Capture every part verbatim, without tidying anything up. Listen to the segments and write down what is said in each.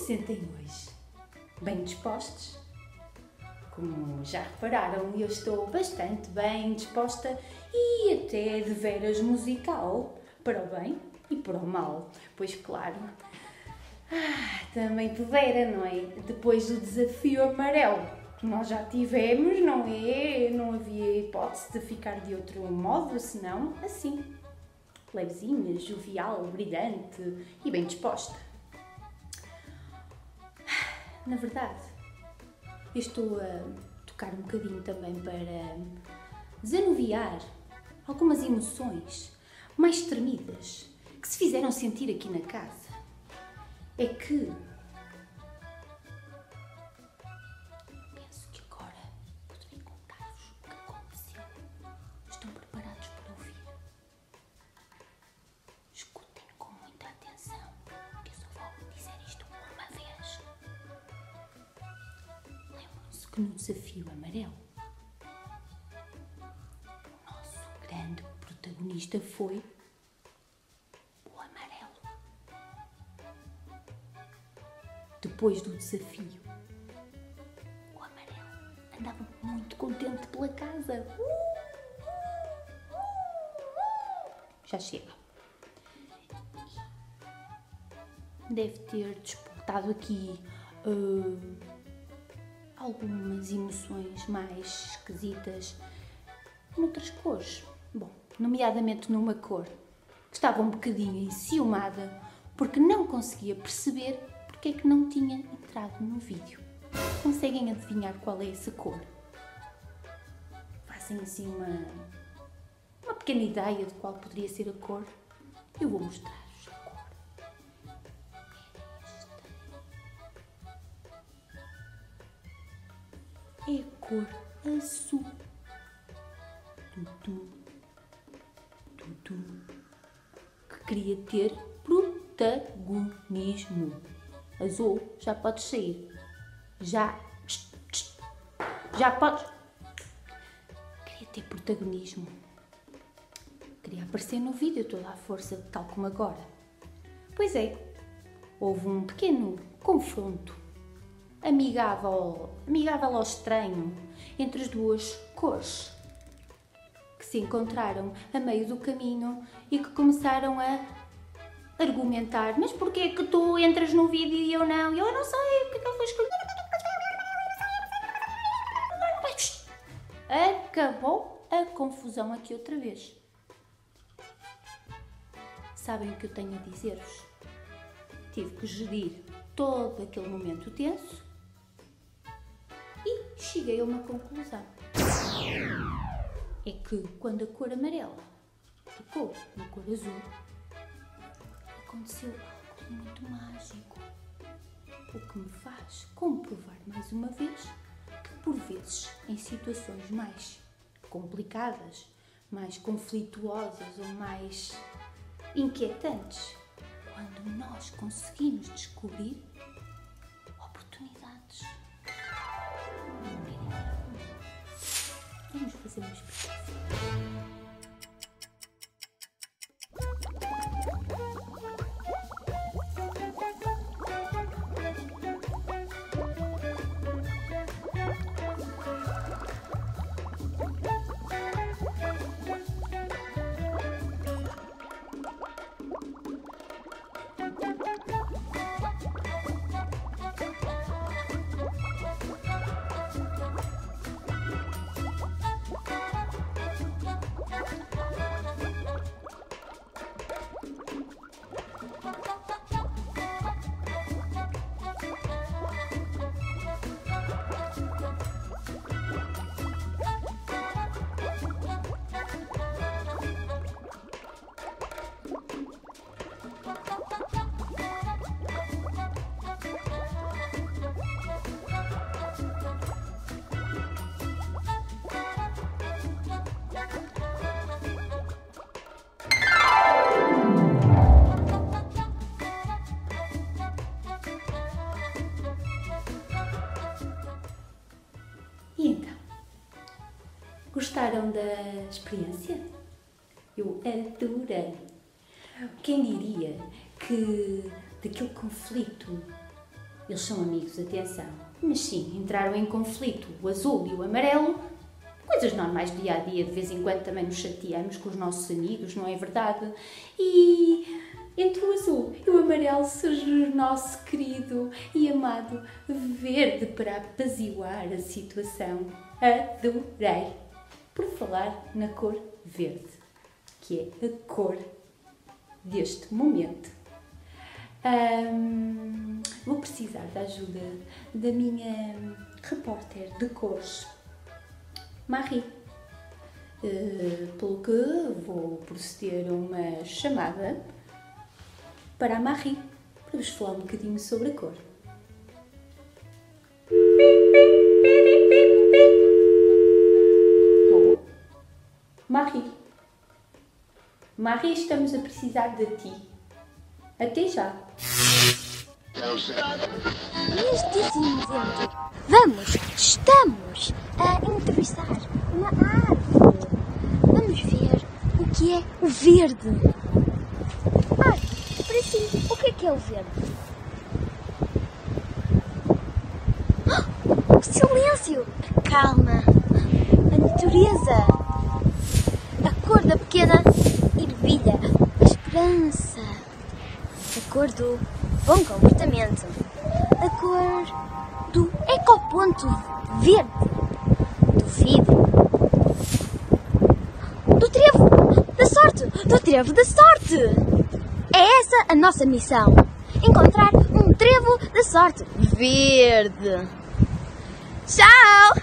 sentem hoje? Bem dispostos? Como já repararam, eu estou bastante bem disposta e até de veras musical, para o bem e para o mal. Pois claro, ah, também pudera, não é? Depois do desafio amarelo que nós já tivemos, não é? Não havia hipótese de ficar de outro modo, senão assim, levezinha, jovial, brilhante e bem disposta. Na verdade, eu estou a tocar um bocadinho também para desanuviar algumas emoções mais tremidas que se fizeram sentir aqui na casa. É que penso que agora poderei contar-vos o que aconteceu. Estão preparados para ouvir? Escutem com muita atenção, que eu só vou dizer isto uma vez. Lembram-se que no desafio amarelo, o nosso grande protagonista foi o amarelo. Depois do desafio, o amarelo andava muito contente pela casa. Já chega. Deve ter despertado aqui uh, algumas emoções mais esquisitas noutras cores. Bom, nomeadamente numa cor que estava um bocadinho enciumada porque não conseguia perceber porque é que não tinha entrado no vídeo. Conseguem adivinhar qual é essa cor? Fazem assim uma, uma pequena ideia de qual poderia ser a cor? Eu vou mostrar-vos a cor. É a cor azul. Tutu, tutu, que queria ter protagonismo. Azul, já podes sair. Já, já podes. Queria ter protagonismo. Queria aparecer no vídeo toda a força, tal como agora. Pois é, houve um pequeno confronto amigável, amigável ao estranho entre as duas cores que se encontraram a meio do caminho e que começaram a argumentar, mas porquê é que tu entras no vídeo e eu não? Eu não sei, o que é que eu vou escolher? Acabou a confusão aqui outra vez. Sabem o que eu tenho a dizer-vos? Tive que gerir todo aquele momento tenso e cheguei a uma conclusão. É que quando a cor amarela tocou na cor azul, aconteceu algo muito mágico, o que me faz comprovar mais uma vez que por vezes em situações mais complicadas, mais conflituosas ou mais inquietantes, quando nós conseguimos descobrir oportunidades. Vamos fazer uma experiência. Gostaram da experiência? Eu adorei! Quem diria que daquele conflito Eles são amigos, atenção. Mas sim, entraram em conflito o azul e o amarelo. Coisas normais do dia a dia, de vez em quando também nos chateamos com os nossos amigos, não é verdade? E entre o azul e o amarelo surge o nosso querido e amado verde para apaziguar a situação. Adorei! Por falar na cor verde, que é a cor deste momento. Hum, vou precisar da ajuda da minha repórter de cores, Marie, uh, pelo que vou proceder a uma chamada para a Marie, para vos falar um bocadinho sobre a cor. Oh. Marie, Marie, estamos a precisar de ti. Até já! Nestíssimo momento, vamos, estamos a entrevistar uma árvore. Vamos ver o que é o verde. Árvore, para si, o que é que é o verde? Oh, silêncio! Calma! A natureza! A cor da pequena ervilha, a esperança! A cor do bom comportamento, a cor do ecoponto verde, do vidro, do trevo da sorte, do trevo da sorte. É essa a nossa missão, encontrar um trevo da sorte verde. Tchau!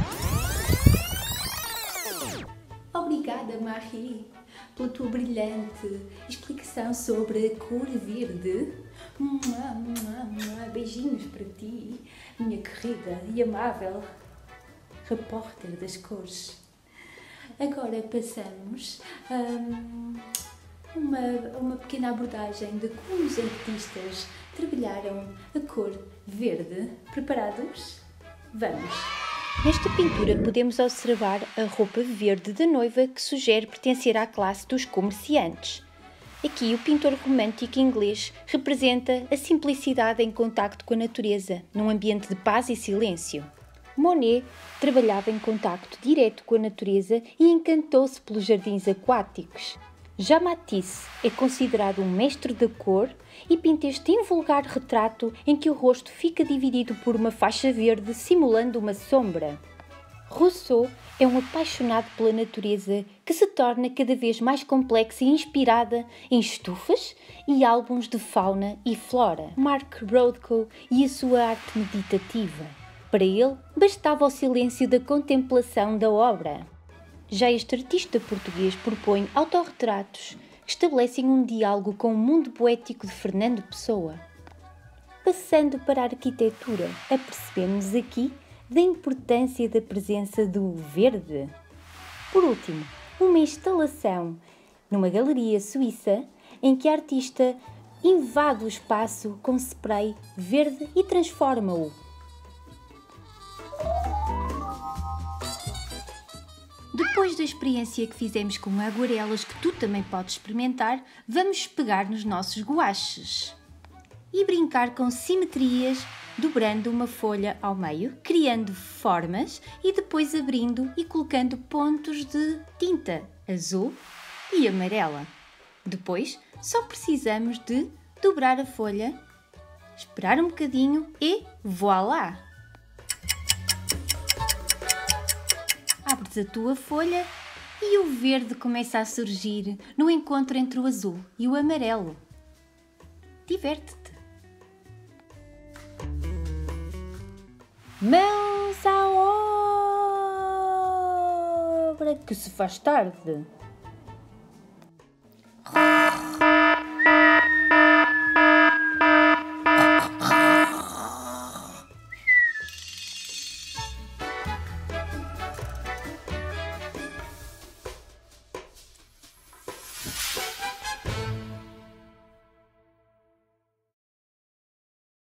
Obrigada, Marie, pela tua brilhante explicação sobre a cor verde. Mua, mua, mua. Beijinhos para ti, minha querida e amável repórter das cores. Agora passamos a um, uma, uma pequena abordagem de como os artistas trabalharam a cor verde. Preparados? Vamos! Nesta pintura podemos observar a roupa verde da noiva que sugere pertencer à classe dos comerciantes. Aqui o pintor romântico inglês representa a simplicidade em contacto com a natureza, num ambiente de paz e silêncio. Monet trabalhava em contacto direto com a natureza e encantou-se pelos jardins aquáticos. Já Matisse é considerado um mestre da cor e pinta este invulgar retrato em que o rosto fica dividido por uma faixa verde simulando uma sombra. Rousseau é um apaixonado pela natureza que se torna cada vez mais complexa e inspirada em estufas e álbuns de fauna e flora. Mark Rothko e a sua arte meditativa. Para ele, bastava o silêncio da contemplação da obra. Já este artista português propõe autorretratos que estabelecem um diálogo com o mundo poético de Fernando Pessoa. Passando para a arquitetura, apercebemos-nos aqui da importância da presença do verde. Por último, uma instalação numa galeria suíça em que a artista invade o espaço com spray verde e transforma-o. Depois da experiência que fizemos com aguarelas, que tu também podes experimentar, vamos pegar nos nossos guaches e brincar com simetrias, dobrando uma folha ao meio, criando formas e depois abrindo e colocando pontos de tinta azul e amarela. Depois, só precisamos de dobrar a folha, esperar um bocadinho e voilá! Abres a tua folha e o verde começa a surgir no encontro entre o azul e o amarelo. Diverte-te! Mãos à obra, que se faz tarde!